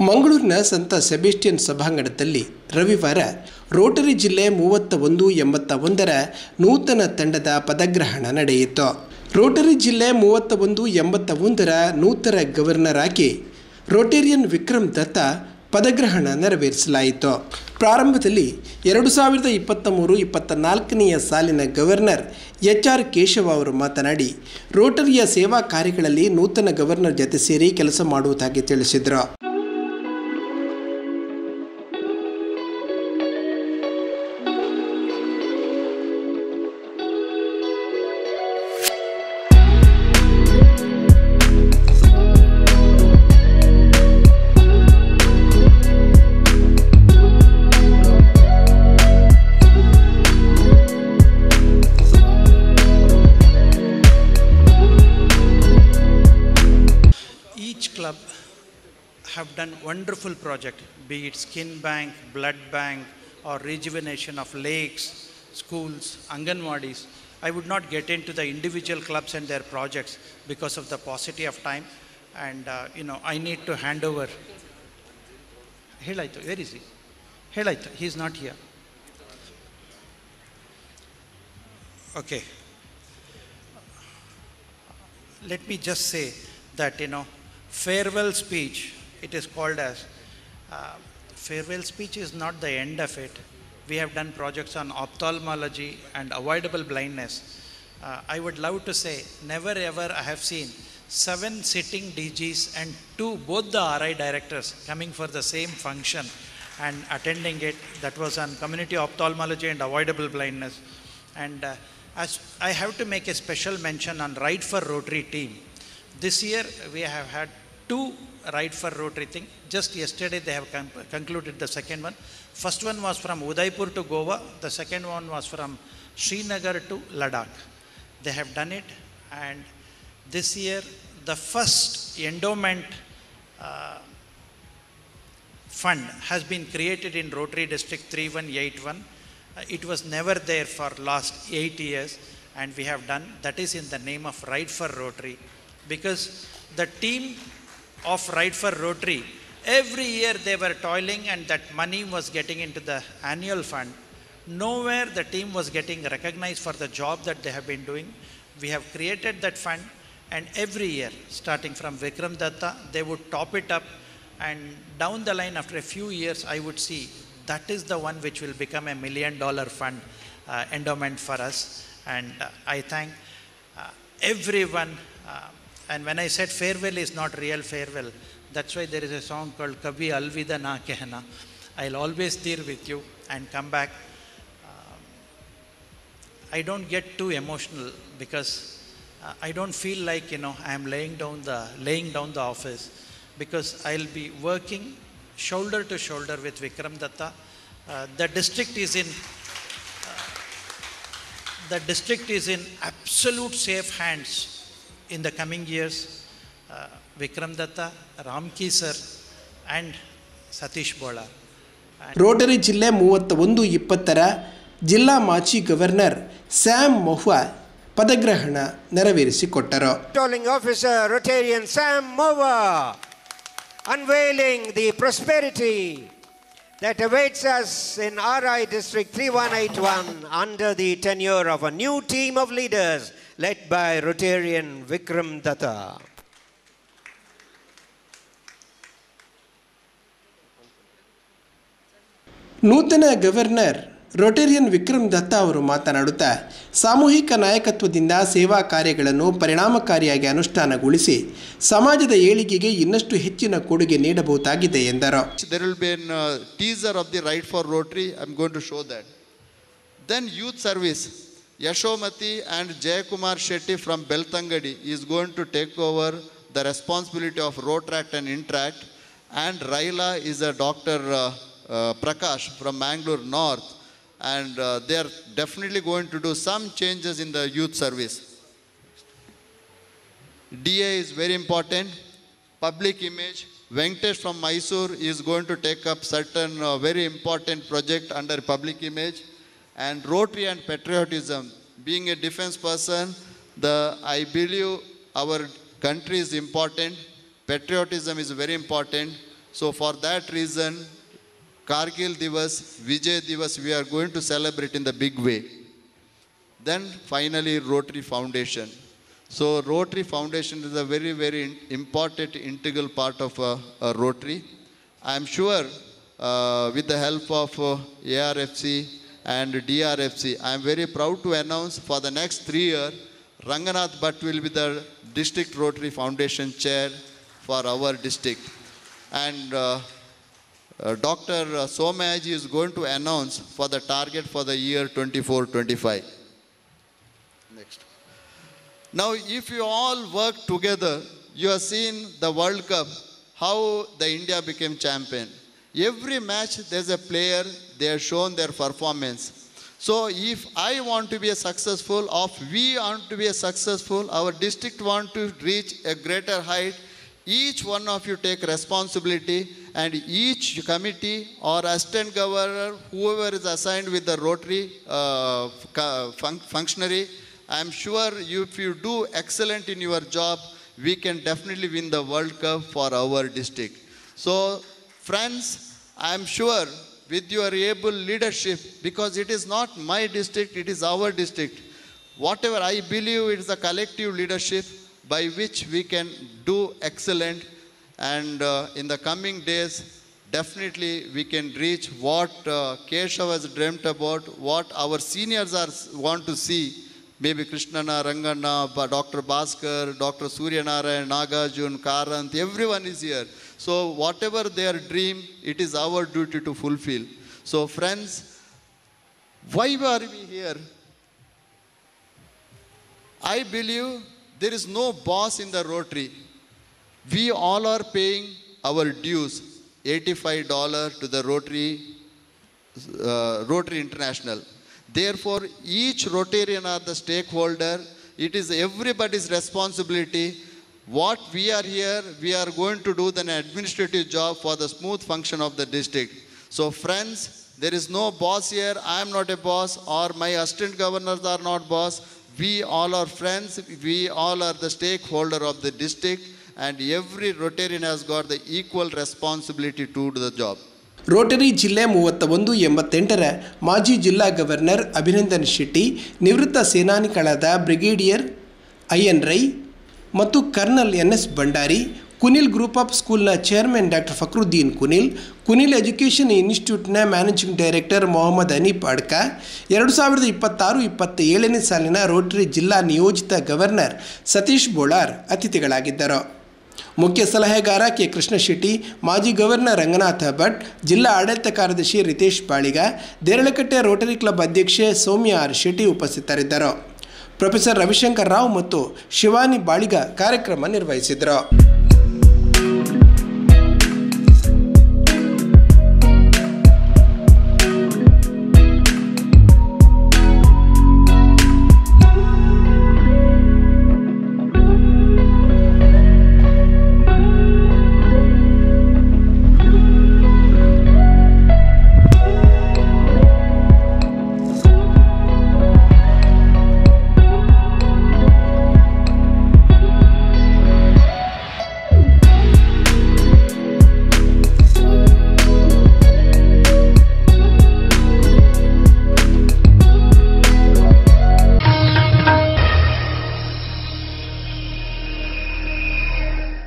ಮಂಗಳೂರಿನ ಸಂತ ಸೆಬೆಸ್ಟಿಯನ್ ಸಭಾಂಗಣದಲ್ಲಿ ರವಿವಾರ ರೋಟರಿ ಜಿಲ್ಲೆ 3181ರ ನೂತನ ತಂಡದ ಪದಗ್ರಹಣ ನಡೆಯಿತು. ರೋಟರಿ ಜಿಲ್ಲೆ 3181ರ ನೂತನ ಗವರ್ನರ್ ಆಗಿ ರೋಟೇರಿಯನ್ ವಿಕ್ರಮ್ ದತ್ತ ಪದಗ್ರಹಣ ನೆರವೇರಿಸಲಾಯಿತು. ಪ್ರಾರಂಭದಲ್ಲಿ 2023-24ನೇ ಸಾಲಿನ ಗವರ್ನರ್ HR ಕೇಶವ ಅವರು ಮಾತನಾಡಿ, ರೋಟರಿಯ ಸೇವಾ ಕಾರ್ಯಗಳಲ್ಲಿ ನೂತನ ಗವರ್ನರ್ ಜತೆ ಸೇರಿ ಕೆಲಸ ಮಾಡುವುದಾಗಿ ತಿಳಿಸಿದರು. Club have done wonderful project, be it skin bank, blood bank, or rejuvenation of lakes, schools, Anganwadis. I would not get into the individual clubs and their projects because of the paucity of time, and I need to hand over. Helaitu, where is he? Helaitu, he is not here. Okay. Let me just say that farewell speech, it is called as farewell speech is not the end of it. We have done projects on ophthalmology and avoidable blindness. I would love to say, never ever I have seen 7 sitting DGs and 2 both the RI directors coming for the same function and attending it. That was on community ophthalmology and avoidable blindness. And as I have to make a special mention on Ride for Rotary team. This year we have had 2 Ride for Rotary thing. Just yesterday they have concluded the second one. First one was from Udaipur to Goa. The second one was from Srinagar to Ladakh. They have done it, and this year the first endowment fund has been created in Rotary District 3181. It was never there for last 8 years, and we have done that is in the name of Ride for Rotary. Because the team of Ride for Rotary, every year they were toiling and that money was getting into the annual fund. Nowhere the team was getting recognized for the job that they have been doing. We have created that fund, and every year, starting from Vikram Datta, they would top it up, and down the line after a few years, I would see that is the one which will become $1 million fund endowment for us. And I thank everyone. And when I said farewell is not real farewell, that's why there is a song called Kabhi Alvida Na Kehna. I'll always deal with you and come back. I don't get too emotional because I don't feel like I am laying down the office, because I'll be working shoulder to shoulder with Vikram Datta. The district is in absolute safe hands in the coming years. Vikram Datta, Ramki sir, and Satish Bola. Rotary ಜಿಲ್ಲೆ 3120ರ ಜಿಲ್ಲಾ ಮಾಜಿ governor Sam ಮೊಹ್ವಾ ಪದಗ್ರಹಣ ನೆರವೇರಿಸಿಕೊಟ್ಟರು. Controlling officer Rotarian Sam Mohwa unveiling the prosperity that awaits us in RI District 3181 under the tenure of a new team of leaders led by Rotarian Vikram Datta. ನೂತನ governor Rotarian Vikram Datta ಅವರು ಮಾತನಾಡುತ್ತಾ, ಸಾಮೂಹಿಕ ನಾಯಕತ್ವದಿಂದ ಸೇವಾ ಕಾರ್ಯಗಳನ್ನು ಪರಿಣಾಮಕಾರಿಯಾಗಿ ಅನುಷ್ಠಾನಗೊಳಿಸಿ ಸಮಾಜದ ಏಳಿಗೆಗೆ ಇನ್ನಷ್ಟು ಹೆಚ್ಚಿನ ಕೊಡುಗೆ ನೀಡಬಹುದಾಗಿದೆ ಎಂದರು. There will be a teaser of the Ride for Rotary. I'm going to show that. Then youth service. Yashomati and Jayakumar Shetty from Beltangadi is going to take over the responsibility of Rotract and Intract, and Raila is a Dr. Prakash from Mangalore North, and they are definitely going to do some changes in the youth service. DA is very important. Public image. Venkatesh from Mysore is going to take up certain very important project under public image. And Rotary and patriotism. Being a defense person, I believe our country is important. Patriotism is very important. So for that reason, Kargil Divas, Vijay Divas, we are going to celebrate in the big way. Then finally, Rotary Foundation. So Rotary Foundation is a very, very important integral part of a Rotary. I am sure with the help of ARFC and DRFC, I am very proud to announce for the next 3 years, Ranganath Bhatt will be the District Rotary Foundation Chair for our district. And Dr. Somayaji is going to announce for the target for the year 24-25. Next. Now, if you all work together, you have seen the World Cup, how the India became champion. Every match, there's a player, they have shown their performance. So if I want to be a successful, or we want to be a successful, our district want to reach a greater height, each one of you take responsibility, and each committee or assistant governor, whoever is assigned with the Rotary functionary, I am sure if you do excellent in your job, we can definitely win the World Cup for our district. So friends, I am sure with your able leadership, because it is not my district, it is our district. Whatever I believe, it is a collective leadership by which we can do excellent, and in the coming days, definitely we can reach what Keshav has dreamt about, what our seniors want to see. Maybe Krishnana, Rangana, Dr. Bhaskar, Dr. Suryanarayan, Nagarjun, Karant, everyone is here. So whatever their dream, it is our duty to fulfill. So friends, why are we here? I believe there is no boss in the Rotary. We all are paying our dues, $85 to the Rotary International. Therefore, each Rotarian are the stakeholder. It is everybody's responsibility. What we are here, we are going to do the administrative job for the smooth function of the district. So friends, there is no boss here. I am not a boss, or my assistant governors are not boss. We all are friends. We all are the stakeholder of the district, and every Rotarian has got the equal responsibility to do the job. Rotary ಜಿಲ್ಲೆ 3188ರ ಮಾಜಿ ಜಿಲ್ಲಾ governor Abhinandan Shetty, ನಿವೃತ್ತ ಸೇನಾನಿಗಳಾದ brigadier IN Rai ಮತ್ತು colonel NS Bhandari, Kunil group of ಸ್ಕೂಲ್ನ chairman doctor Fakruddin Kunil, Kunil education ಇನ್ಸ್ಟಿಟ್ಯೂಟ್ನ managing director Mohammed Hanif Adka, 2026-27ನೇ ಸಾಲಿನ ರೋಟರಿ ಜಿಲ್ಲಾ ನಿಯೋಜಿತ ಗವರ್ನರ್ ಸತೀಶ್ ಬೋಳಾರ್ ಅತಿಥಿಗಳಾಗಿದ್ದರು. ಮುಖ್ಯ ಸಲಹೆಗಾರ ಕೆ ಕೃಷ್ಣ ಶೆಟ್ಟಿ, ಮಾಜಿ ಗವರ್ನರ್ ರಂಗನಾಥ ಭಟ್, ಜಿಲ್ಲಾ ಆಡಳಿತ ಕಾರ್ಯದರ್ಶಿ ರಿತೇಶ್ ಬಾಳಿಗ, ದೇರಳಕಟ್ಟೆ ರೋಟರಿ ಕ್ಲಬ್ ಅಧ್ಯಕ್ಷೆ ಸೌಮ್ಯ ಆರ್ ಶೆಟ್ಟಿ ಉಪಸ್ಥಿತರಿದ್ದರು. ಪ್ರೊಫೆಸರ್ ರವಿಶಂಕರ್ ರಾವ್ ಮತ್ತು ಶಿವಾನಿ ಬಾಳಿಗ ಕಾರ್ಯಕ್ರಮ ನಿರ್ವಹಿಸಿದರು.